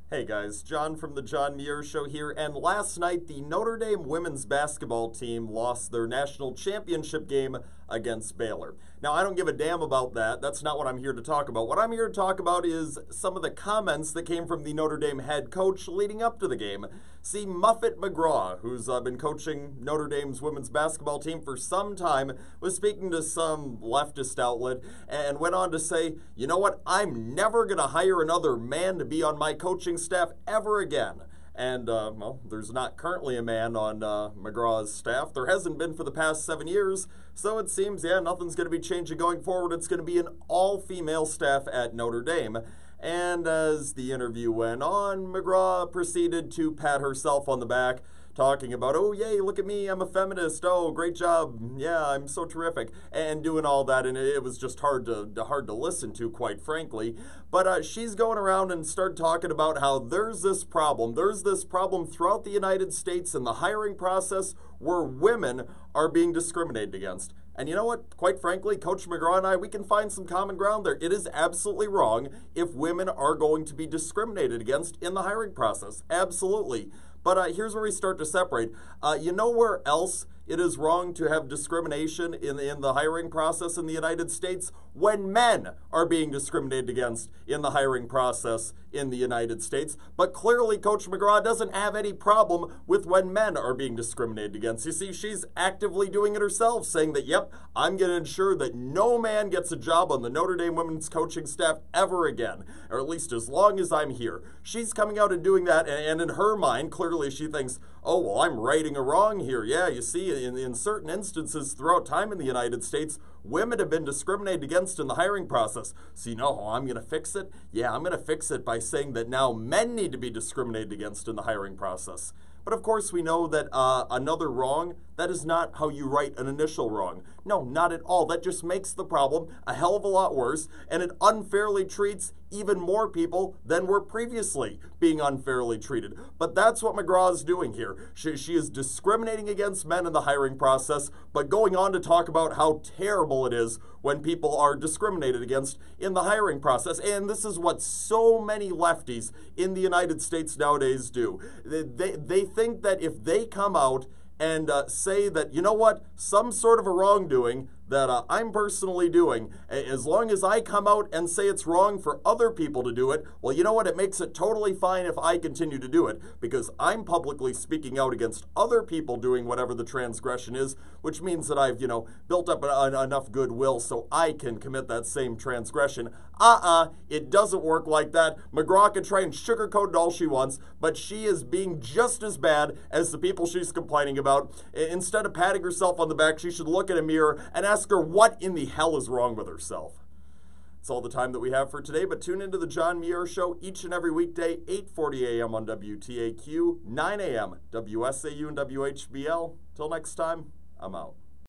Hey guys, John from the John Muir Show here, and last night the Notre Dame women's basketball team lost their national championship game against Baylor. Now, I don't give a damn about that. That's not what I'm here to talk about. What I'm here to talk about is some of the comments that came from the Notre Dame head coach leading up to the game. See, Muffet McGraw, who's been coaching Notre Dame's women's basketball team for some time, was speaking to some leftist outlet and went on to say, you know what, I'm never going to hire another man to be on my coaching staff ever again. And, well, there's not currently a man on McGraw's staff. There hasn't been for the past 7 years. So it seems, yeah, nothing's going to be changing going forward. It's going to be an all-female staff at Notre Dame. And as the interview went on, McGraw proceeded to pat herself on the back, talking about, oh, yay, look at me, I'm a feminist, oh, great job, yeah, I'm so terrific, and doing all that, and it was just hard to listen to, quite frankly. But she's going around and started talking about how there's this problem throughout the United States in the hiring process where women are being discriminated against. And you know what? Quite frankly, Coach McGraw and I, we can find some common ground there. It is absolutely wrong if women are going to be discriminated against in the hiring process. Absolutely. But here's where we start to separate. You know where else it is wrong to have discrimination in the hiring process in the United States? When men are being discriminated against in the hiring process in the United States. But clearly, Coach McGraw doesn't have any problem with when men are being discriminated against. You see, she's actively doing it herself, saying that, yep, I'm going to ensure that no man gets a job on the Notre Dame women's coaching staff ever again, or at least as long as I'm here. She's coming out and doing that, and in her mind, clearly she thinks, oh, well, I'm righting a wrong here. Yeah, you see, in certain instances throughout time in the United States, women have been discriminated against in the hiring process. So you know how I'm going to fix it? Yeah, I'm going to fix it by saying that now men need to be discriminated against in the hiring process. But of course we know that another wrong, that is not how you right an initial wrong. No, not at all. That just makes the problem a hell of a lot worse, and it unfairly treats even more people than were previously being unfairly treated. But that's what McGraw is doing here. She is discriminating against men in the hiring process, but going on to talk about how terrible it is when people are discriminated against in the hiring process. And this is what so many lefties in the United States nowadays do. They think that if they come out and say that, you know what, some sort of a wrongdoing that I'm personally doing, as long as I come out and say it's wrong for other people to do it, well, you know what, it makes it totally fine if I continue to do it, because I'm publicly speaking out against other people doing whatever the transgression is, which means that I've, built up enough goodwill so I can commit that same transgression. It doesn't work like that. McGraw can try and sugarcoat it all she wants, but she is being just as bad as the people she's complaining about. Instead of patting herself on the back, she should look in a mirror and ask her what in the hell is wrong with herself. That's all the time that we have for today, but tune into the John Muir Show each and every weekday, 8:40 a.m. on WTAQ, 9 a.m. WSAU and WHBL. Till next time, I'm out.